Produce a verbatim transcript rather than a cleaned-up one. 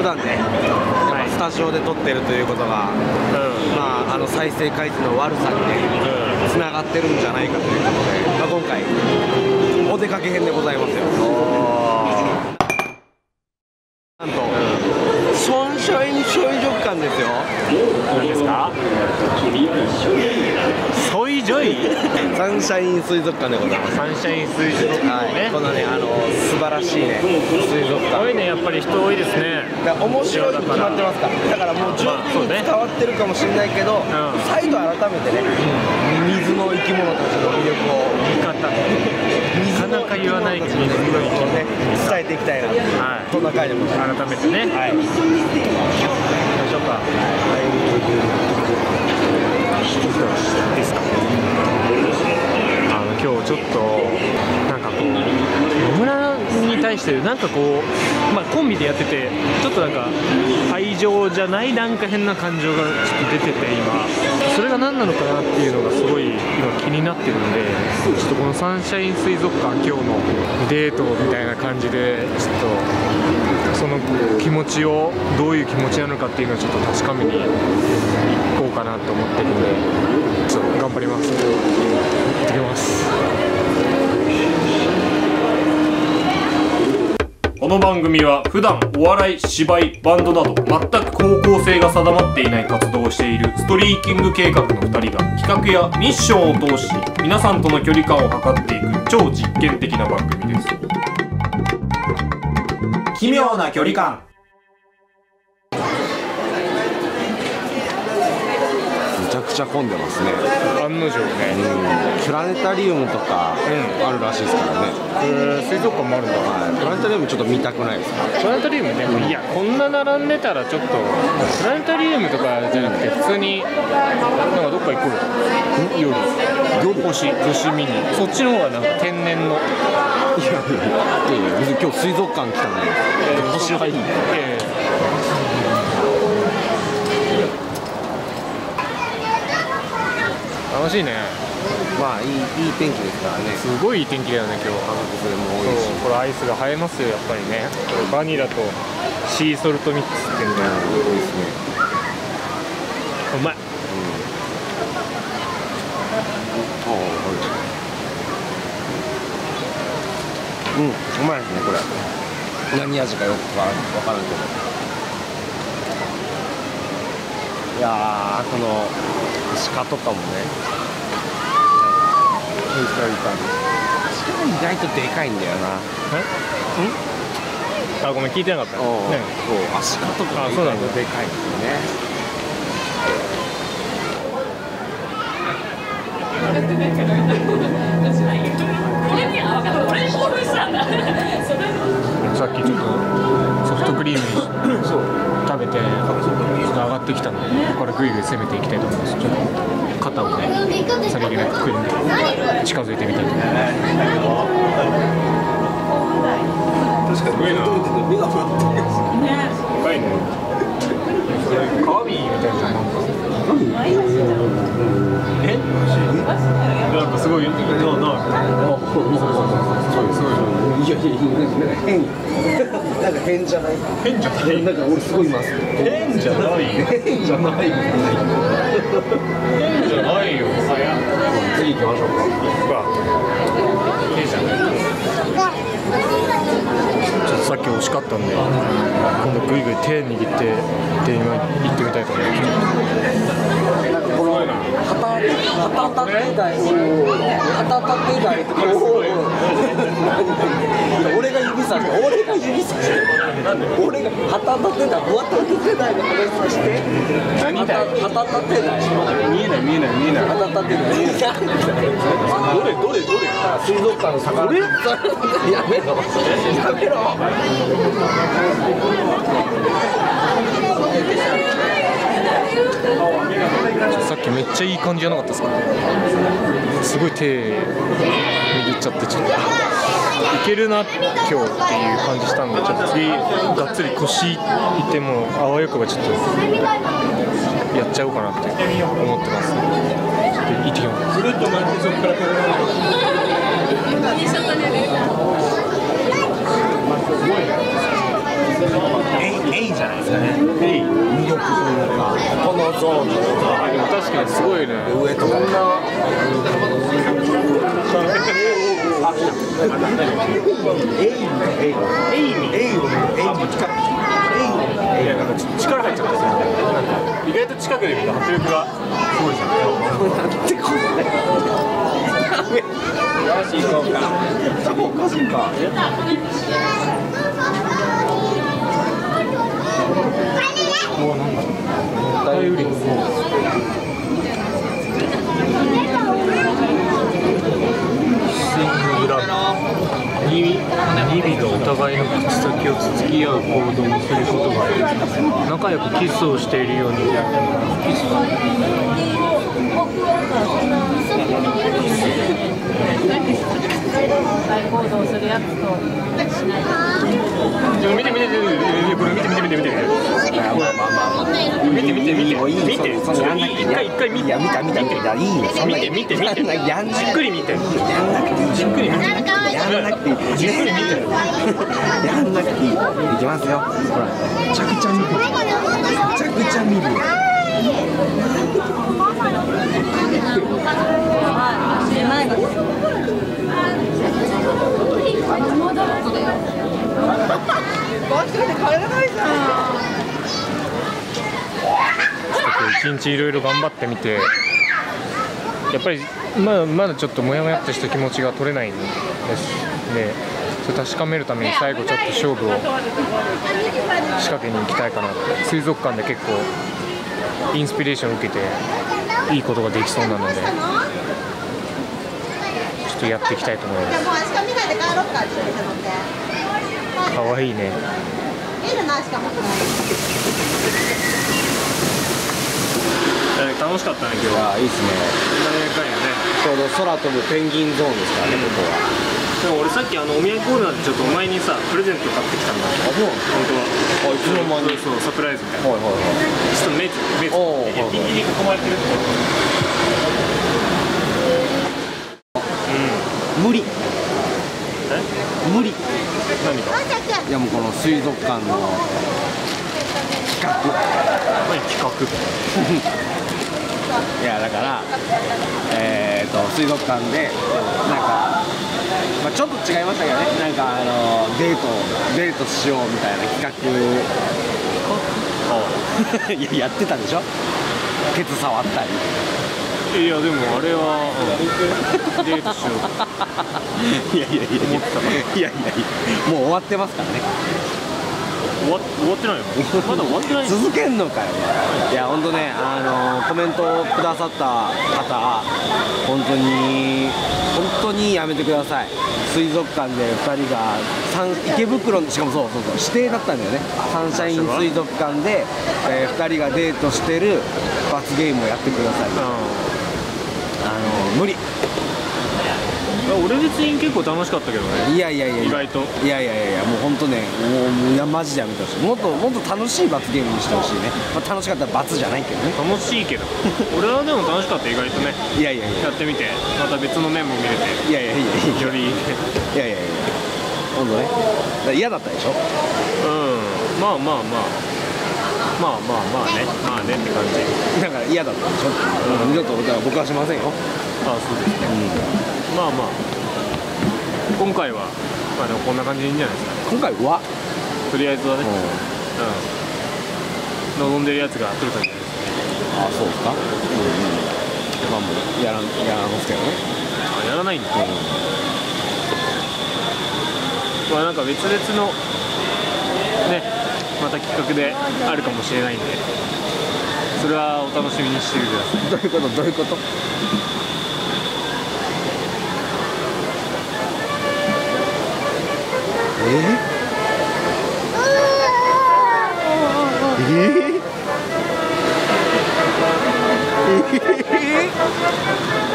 段ね、スタジオで撮ってるということが、まああの再生回数の悪さにねつながってるんじゃないかということで、まあ、今回お出かけ編でございますよ。なんとサンシャイン水族館ですよ。 何ですか？ソイジョイサンシャイン水族館でございます。 サンシャイン水族館ね、 このね、あの素晴らしいね水族館。 多いね、やっぱり人多いですね。 だから面白いに決まってますから。だからもう十分伝わってるかもしれないけど、再度改めてね、水の生き物たちの魅力を見方なかなか言わないけど水の生き物ね伝えていきたいな。はい。そんな回でございます。 改めてね。はい。行きましょうか。ですか。あの今日ちょっとなんかこう野村に対してなんかこうまあコンビでやっててちょっとなんか愛情じゃないなんか変な感情がちょっと出てて今それが何なのかなっていうのがすごい今気になってるんでちょっとこのサンシャイン水族館今日のデートみたいな感じでちょっとその気持ちをどういう気持ちなのかっていうのをちょっと確かめに行こうかなと思ってるんでちょっと頑張ります。行ってきます。この番組は普段お笑い、芝居、バンドなど全く方向性が定まっていない活動をしているストリーキング計画のふたりが企画やミッションを通し皆さんとの距離感を測っていく超実験的な番組です。奇妙な距離感。 めちゃくちゃ混んでますね。 案の定ね、 うん、プラネタリウムとかあるらしいですからね。 へえ、水族館もあるんだ。 はい、プラネタリウムちょっと見たくないですか？ プラネタリウムね、いやこんな並んでたらちょっとプラネタリウムとかじゃなくて普通になんかどっか行こうよ。夜星星見にそっちの方がなんか天然の。いやいや別に今日水族館来たのに、えー、星はいい。えー楽しいね。 まあいい、いい天気ですからね。 すごいいい天気だよね今日。 家族連れも多いし。 これアイスが映えますよやっぱりね。バニラとシーソルトミックスっていうんだよ。 いいですね。 うまい。 うん。うん、うまいですねこれ。何味かよくわからんけど。いやーこの鹿とかもね。鹿が意外とでかいんだよな。 え？ん？あ、ごめん聞いてなかった。ね、 そう、アシカとかが意外とでかいんですよね。 さっきちょっとソフトクリーム食べてちょっと上がってきたのでここからグイグイ攻めていきたいと思います。ちょっと肩をねさりげなく組んで近づいてみたいと思います。確かに目が目が深いね。カワビーみたいななんかえ？なんかすごいななすごいいやいやなんか変なんか変じゃない変じゃないなんか俺すごいいます変じゃない変じゃない変じゃないよ。次行きましょうか。変じゃないちょっとさっき惜しかったんで今度グイグイ手握って店員は行ってみたいと思います。なんかこの旗旗立て台旗立て台とか俺が指さして俺が指さして俺が旗立て台旗立て台の話さして何台旗立て台見えない見えない見えない旗立て台見えないどれどれどれ水族館の魚やめろやめろさっきめっちゃいい感じじゃなかったですか？すごい手握っちゃってちょっといけるな今日っていう感じしたんでちょっと次がっつり腰いってもあわよくばちょっとやっちゃおうかなって思ってます。行ってきます。えいえいいいじゃないですかね。いい魅力というか、このゾーンというか。 でも確かにすごいね。 上とかこんな。エイミエイミエイミエイミいやなんか力入っちゃったんですよ。意外と近くで見た迫力がすごいじゃん。 なんてこれ。よし行こうか。多分おかしいか。もうなんだ。大売り。 に尾のお互いの口先をつつき合う行動をすることがある。仲良くキスをしているように。キス行動するやつとしない。 見て見て見てこれ見て見て見て見て。見て見て見て見て。一回一回見て。 いや見た見た見たいいよ。 見て見て見て。じっくり見て。 やんなくていい。じっくり見て。やんなくていい。 じっくり見て。 やんなくていい。いきますよ。ほら。めちゃくちゃ見る。めちゃくちゃ見る。 一日いろいろ頑張ってみて、やっぱりまだまだちょっとモヤモヤっとした気持ちが取れないんですで、それ確かめるために最後ちょっと勝負を仕掛けに行きたいかなって。水族館で結構インスピレーションを受けていいことができそうなので、ちょっとやっていきたいと思います。かわいいね。楽しかったね今日は。 いいですね。ちょうど空飛ぶペンギンゾーンですからね、ここは。 でも俺さっきあのお土産コーナーでちょっとお前にさプレゼント買ってきたんだ。あ、そう。本当は。あ、いつの間に。そうサプライズみたいな。はいはいはい。ちょっと目つ目つ。おお。ピンキリ囲まれてるってこと。 無理。 え？ 無理。 何か。 いやもうこの水族館の企画。 何企画？ いやだからえーと水族館でなんか、まあ、ちょっと違いましたけどね、なんかあのデートデートしようみたいな企画いややってたでしょ、ケツ触ったり。 いやでもあれは、うん、デートしよういやいやいやいやいやいやもう終わってますからね。 終わ終わってないよ。まだ終わってない。 続けんのかよ。いや本当ね、あのー、コメントをくださった方、本当に本当にやめてください。水族館でふたりが池袋の、しかもそうそうそう指定だったんだよね。サンシャイン水族館で、えー、ふたりがデートしてる罰ゲームをやってください。あのー、無理。 俺別に結構楽しかったけどね。 いやいやいや意外と。いやいやいやもう本当ね、もういやマジでやめてほしい。もっともっと楽しい罰ゲームにしてほしいね。まあ、楽しかったら罰じゃないけどね。 楽しいけど俺はでも楽しかった意外とね。 いやいやいややってみてまた別の面も見れて、 いやいやいやよりいやいやいや本当ね。だ嫌だったでしょ。 うんまあまあまあまあまあまあねまあねって感じだから嫌だったでしょ。うん、二度と僕はしませんよ。 ああそうですね、うん、まあまあ今回はまあでもこんな感じでいいんじゃないですか。 今回はとりあえずはね、うん、望んでるやつが来るかじゃないですかね。 ああそうですか。うん、まあもうやらんやらんますけどね。 あやらないんだ。うん、まあなんか別々のねまた企画であるかもしれないんで、それはお楽しみにしてください。 どういうことどういうこと。えー、えー、えー